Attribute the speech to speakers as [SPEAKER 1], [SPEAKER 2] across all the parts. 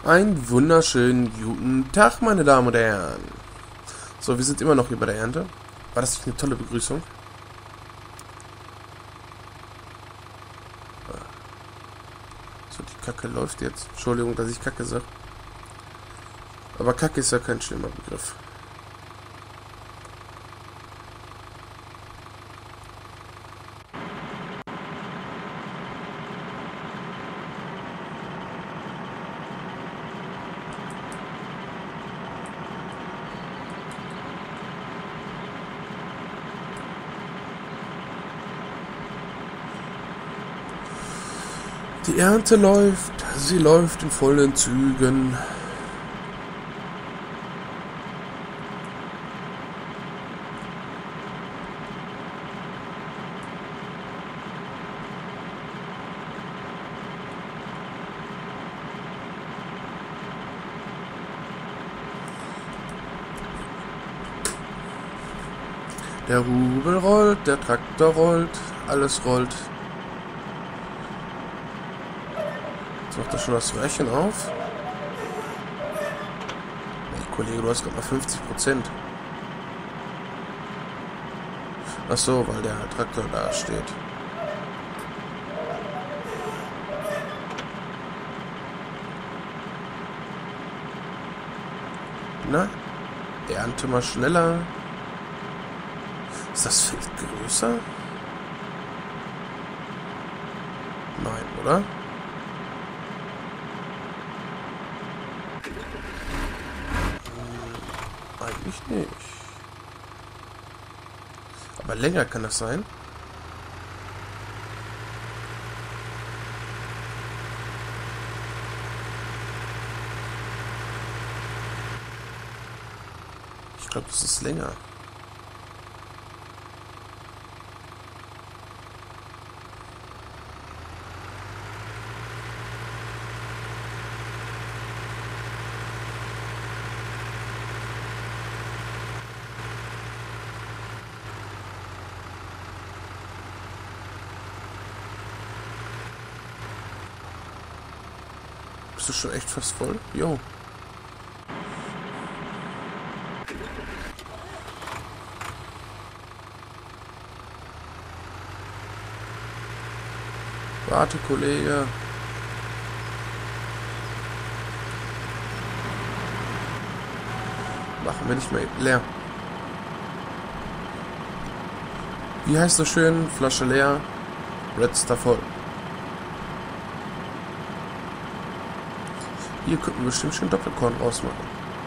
[SPEAKER 1] Einen wunderschönen guten Tag, meine Damen und Herren. So, wir sind immer noch hier bei der Ernte. War das nicht eine tolle Begrüßung? So, die Kacke läuft jetzt. Entschuldigung, dass ich Kacke sage. Aber Kacke ist ja kein schlimmer Begriff. Die Ernte läuft, sie läuft in vollen Zügen. Der Rubel rollt, der Traktor rollt, alles rollt. Jetzt macht er schon das Röhrchen auf. Hey Kollege, du hast gerade mal 50%. Ach so, weil der Traktor da steht. Na, ernte mal schneller. Ist das Feld größer? Nein, oder? Eigentlich nicht. Aber länger kann das sein. Ich glaube, das ist länger. Bist du schon echt fast voll? Jo. Warte, Kollege. Machen wir nicht mehr leer. Wie heißt so schön? Flasche leer, Redster voll. Hier könnten wir bestimmt schön Doppelkorn rausmachen.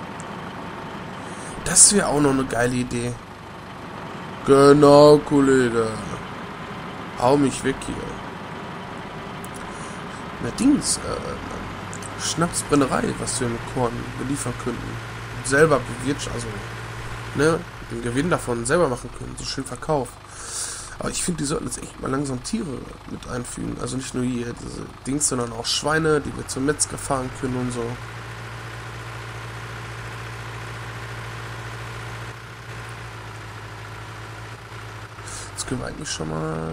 [SPEAKER 1] Das wäre auch noch eine geile Idee. Genau, Kollege. Hau mich weg hier. Na Dings, Schnapsbrennerei, was wir mit Korn beliefern könnten. Selber bewirtschaften, also, ne, den Gewinn davon selber machen können, so schön Verkauf. Aber ich finde, die sollten jetzt echt mal langsam Tiere mit einfügen. Also nicht nur hier diese Dings, sondern auch Schweine, die wir zum Metzger fahren können und so. Jetzt können wir eigentlich schon mal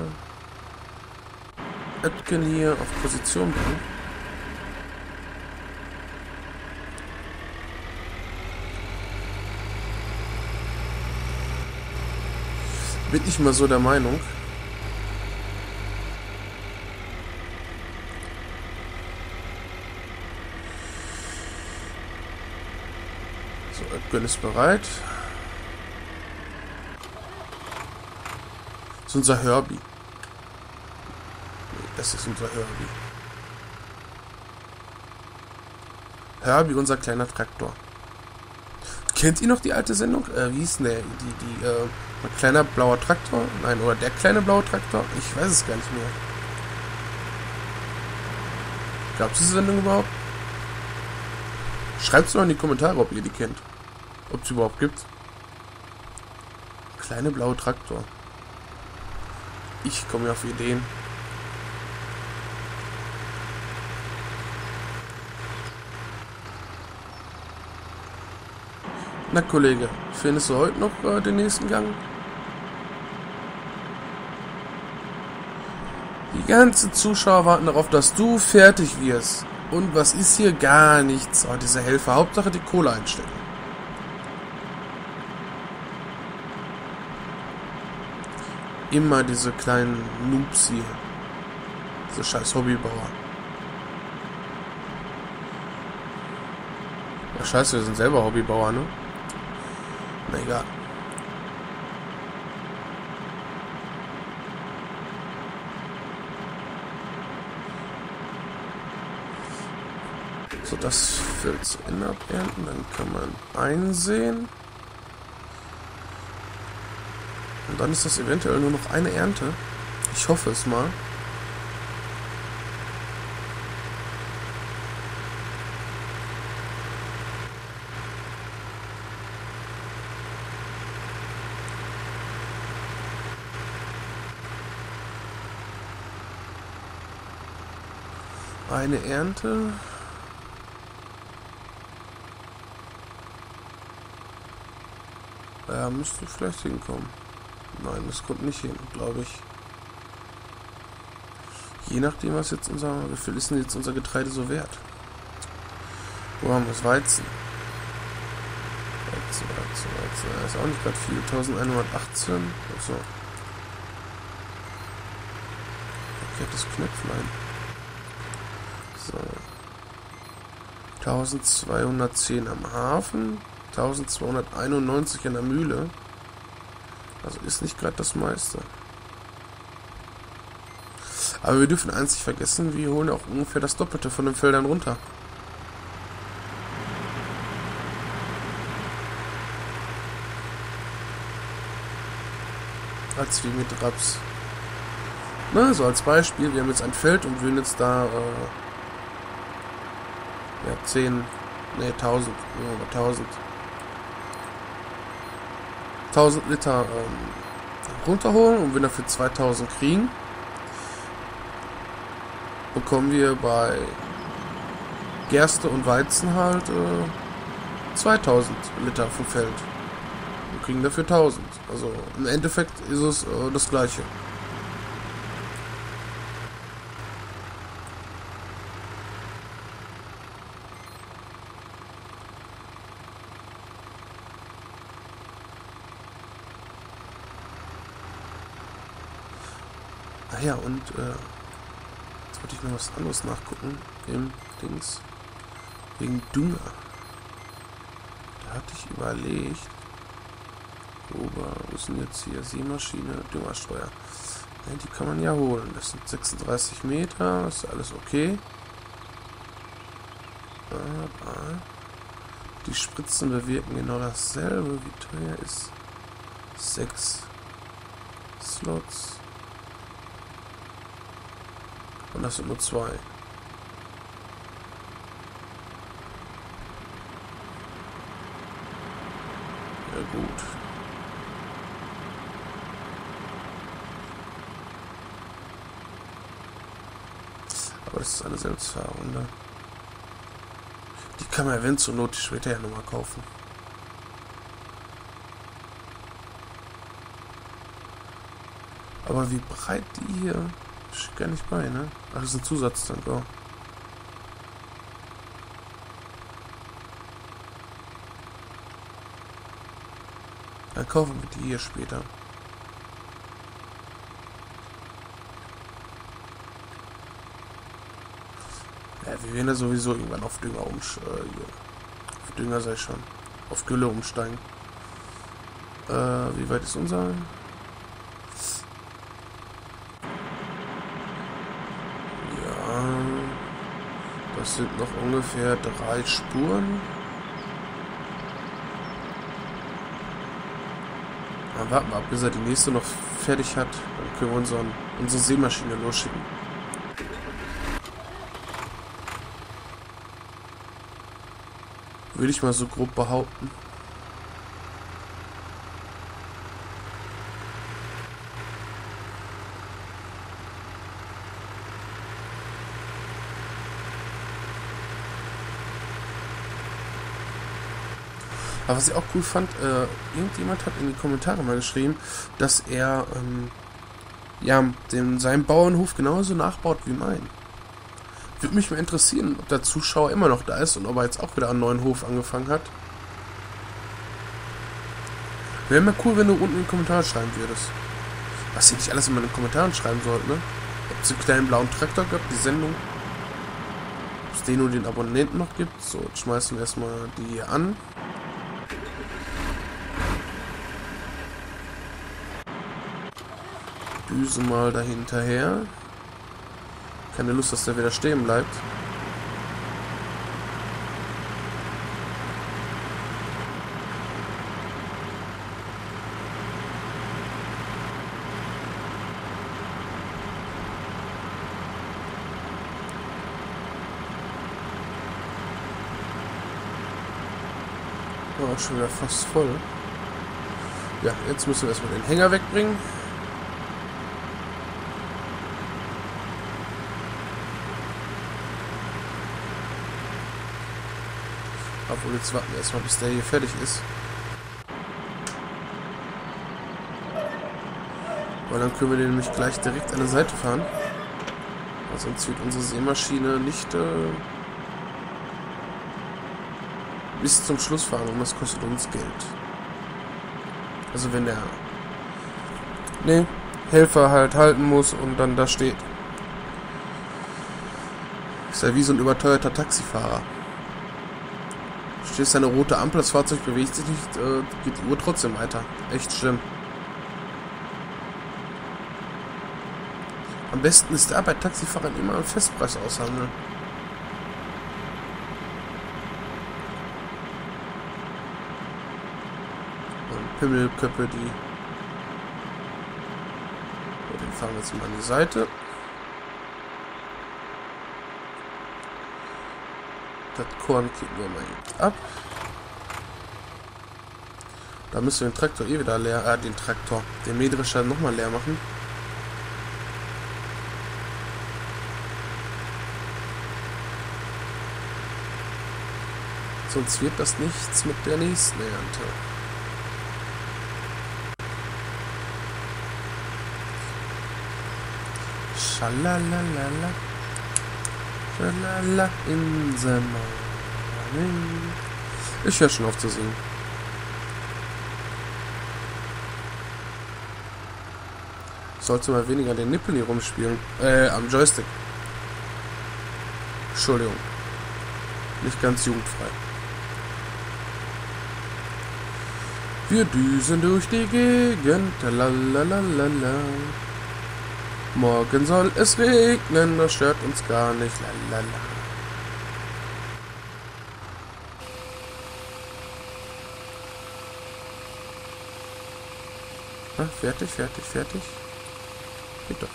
[SPEAKER 1] Ötken hier auf Position bringen. Bin ich mal so der Meinung. So, Ötken ist bereit. Das ist unser Herbie. Nee, das ist unser Herbie. Herbie, unser kleiner Traktor. Kennt ihr noch die alte Sendung? Wie hieß denn der? Ein kleiner blauer Traktor? Nein, oder der kleine blaue Traktor? Ich weiß es gar nicht mehr. Gab es diese Sendung überhaupt? Schreibt es mal in die Kommentare, ob ihr die kennt. Ob es überhaupt gibt. Kleine blaue Traktor. Ich komme ja auf Ideen. Na Kollege, findest du heute noch den nächsten Gang? Die ganzen Zuschauer warten darauf, dass du fertig wirst. Und was ist hier? Gar nichts. Oh, diese Helfer. Hauptsache die Kohle einstecken. Immer diese kleinen Noobs hier. Diese scheiß Hobbybauer. Ja, scheiße, wir sind selber Hobbybauer, ne? Na egal. So, das Feld zu Ende abernten. Dann kann man einsehen. Und dann ist das eventuell nur noch eine Ernte. Ich hoffe es mal. Eine Ernte. Ja, müsste vielleicht hinkommen. Nein, das kommt nicht hin, glaube ich. Je nachdem, was jetzt wie viel ist denn jetzt unser Getreide so wert? Wo haben wir das? Weizen. Weizen. Das ist auch nicht gerade viel. 1118. Achso. Okay, das Knöpflein. So. 1210 am Hafen. 1291 in der Mühle. Also ist nicht gerade das meiste. Aber wir dürfen eins nicht vergessen, wir holen auch ungefähr das Doppelte von den Feldern runter. Als wie mit Raps. Na, so als Beispiel, wir haben jetzt ein Feld und würden jetzt da ja, 1000 Liter runterholen und wenn dafür 2000 kriegen, bekommen wir bei Gerste und Weizen halt 2000 Liter vom Feld. Wir kriegen dafür 1000. Also im Endeffekt ist es das gleiche. Ah ja, und jetzt wollte ich noch was anderes nachgucken im Dings. Wegen Dünger. Da hatte ich überlegt. Wo ist denn jetzt hier? Sämaschine, Düngerstreuer. Ja, die kann man ja holen. Das sind 36 Meter. Ist alles okay. Aber die Spritzen bewirken genau dasselbe. Wie teuer ist 6 Slots. Und das sind nur 2. Ja gut. Aber das ist eine Selbstfahrrunde. Die kann man eventuell zur Not später ja nochmal kaufen. Aber wie breit die hier... Steht gar nicht bei, ne? Ach, das ist ein Zusatztank, oh. Dann kaufen wir die hier später. Ja, wir werden ja sowieso irgendwann auf Dünger auf Dünger sei schon. Auf Gülle umsteigen. Wie weit ist unser? Das sind noch ungefähr 3 Spuren. Dann warten wir ab, bis er die nächste noch fertig hat. Dann können wir unsere Sämaschine losschicken. Würde ich mal so grob behaupten. Aber was ich auch cool fand, irgendjemand hat in die Kommentare mal geschrieben, dass er ja, seinen Bauernhof genauso nachbaut wie mein. Würde mich mal interessieren, ob der Zuschauer immer noch da ist und ob er jetzt auch wieder einen neuen Hof angefangen hat. Wäre mir cool, wenn du unten in den Kommentaren schreiben würdest. Was ihr nicht alles immer in den Kommentaren schreiben sollt, ne? Ob es den kleinen blauen Traktor gibt, die Sendung. Ob es den und den Abonnenten noch gibt. So, jetzt schmeißen wir erstmal die hier an. Düsen mal dahinterher. Keine Lust, dass der wieder stehen bleibt. Oh, schon wieder fast voll. Ja, jetzt müssen wir erstmal den Hänger wegbringen. Obwohl, jetzt warten wir erstmal, bis der hier fertig ist. Weil dann können wir den nämlich gleich direkt an der Seite fahren. Weil sonst wird unsere Sämaschine nicht bis zum Schluss fahren und das kostet uns Geld. Also wenn der Helfer halt halten muss und dann da steht. Ist ja wie so ein überteuerter Taxifahrer. Stehst eine rote Ampel, das Fahrzeug bewegt sich nicht, geht die Uhr trotzdem weiter. Echt schlimm. Am besten ist da bei Taxifahrern immer einen Festpreis aushandeln. Und Pimmelköppe, die... So, den fahren wir jetzt mal an die Seite. Das Korn kippen wir mal eben ab. Da müssen wir den Traktor wieder leer, den Mähdrescher nochmal leer machen. Sonst wird das nichts mit der nächsten Ernte. Schalalalala. Schalala in the morning. Ich höre schon auf zu singen. Sollte mal weniger den Nippel hier rumspielen. Am Joystick. Entschuldigung. Nicht ganz jugendfrei. Wir düsen durch die Gegend. Lalalala. Morgen soll es regnen, das stört uns gar nicht. Lalala. Fertig. Geht doch.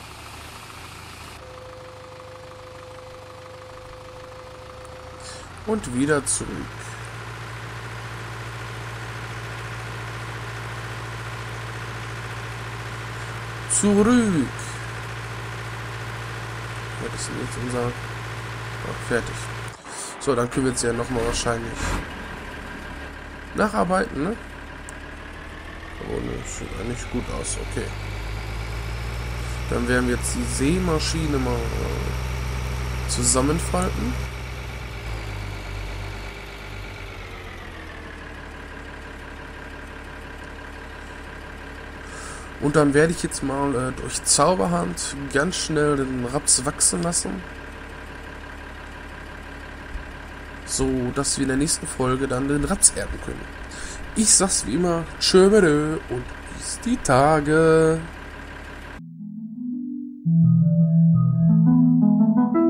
[SPEAKER 1] Und wieder zurück. Ja, das ist jetzt unser... Oh, fertig. So, dann können wir jetzt ja nochmal wahrscheinlich nacharbeiten, ne? Oh, ne, sieht eigentlich gut aus, okay. Dann werden wir jetzt die Sämaschine mal zusammenfalten. Und dann werde ich jetzt mal durch Zauberhand ganz schnell den Raps wachsen lassen. So, dass wir in der nächsten Folge dann den Raps ernten können. Ich sag's wie immer, tschö und bis die Tage.